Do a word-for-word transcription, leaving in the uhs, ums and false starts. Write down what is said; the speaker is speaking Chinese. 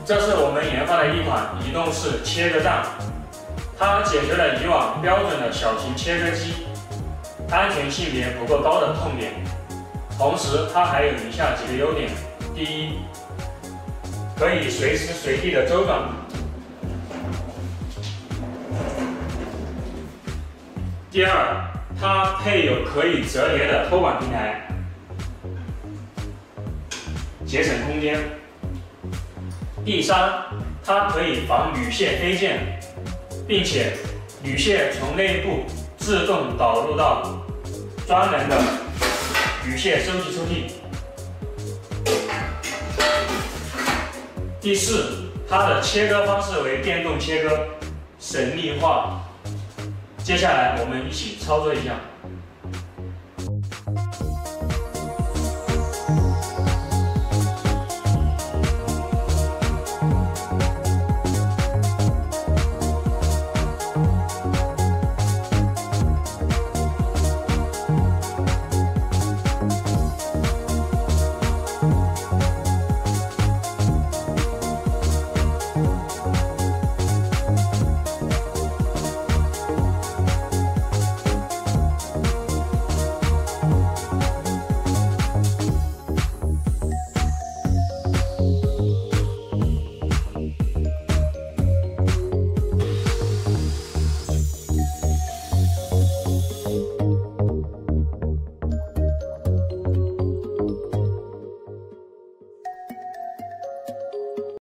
这是我们研发的一款移动式切割杖，它解决了以往标准的小型切割机安全性别不够高的痛点。同时，它还有以下几个优点：第一，可以随时随地的周转；第二，它配有可以折叠的托管平台，节省空间；第三，它可以防铝屑飞溅，并且铝屑从内部自动导入到专门的铝屑收集抽屉。第四，它的切割方式为电动切割，省力化。接下来我们一起操作一下。